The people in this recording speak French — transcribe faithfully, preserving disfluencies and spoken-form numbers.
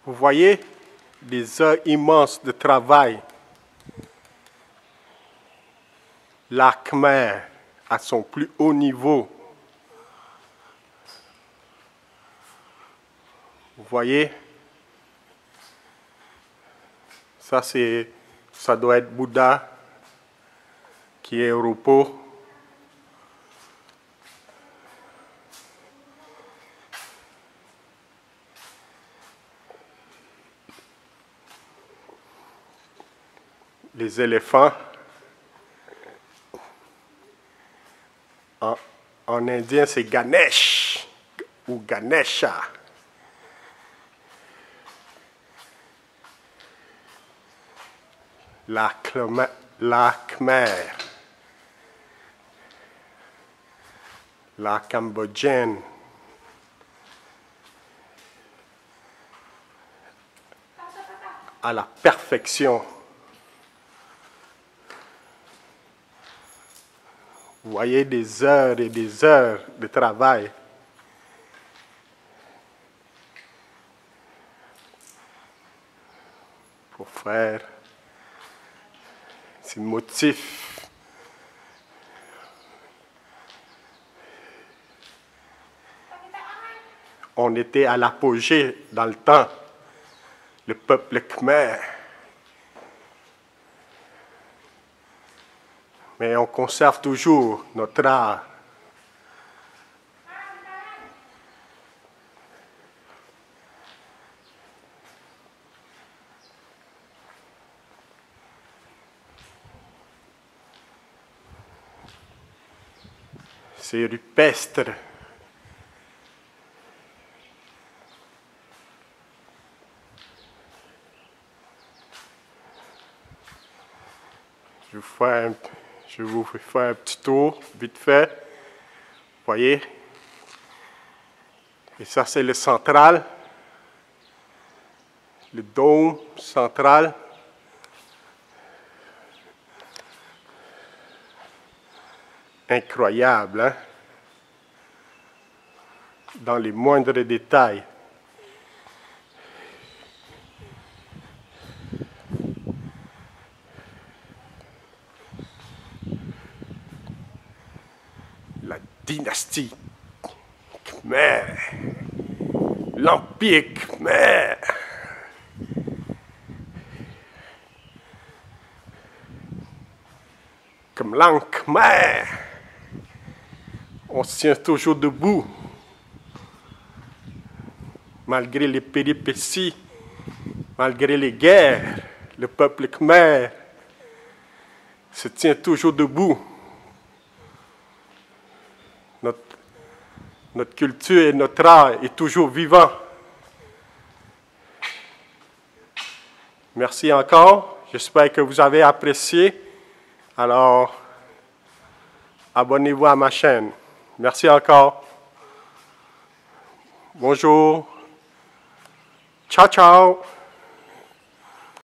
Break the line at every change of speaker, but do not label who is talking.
Vous voyez des heures immenses de travail. L'art khmer à son plus haut niveau. Vous voyez, ça c'est, ça doit être Bouddha qui est au repos. Les éléphants, en, en indien c'est Ganesh ou Ganesha. La Khmer, la Khmer, la cambodgienne, à la perfection. Vous voyez des heures et des heures de travail. Pour faire ces motifs. On était à l'apogée dans le temps, le peuple khmer. Mais on conserve toujours notre art. C'est rupestre. Je vous fais un, je vous fais un petit tour, vite fait. Vous voyez? Et ça, c'est le central. Le dôme central. Incroyable, hein? Dans les moindres détails. La dynastie Khmer, l'empire Khmer. Comme l'an Khmer. On se tient toujours debout, malgré les péripéties, malgré les guerres. Le peuple khmer se tient toujours debout. Notre, notre culture et notre art est toujours vivant. Merci encore. J'espère que vous avez apprécié. Alors, abonnez-vous à ma chaîne. Merci encore. Bonjour. Ciao, ciao.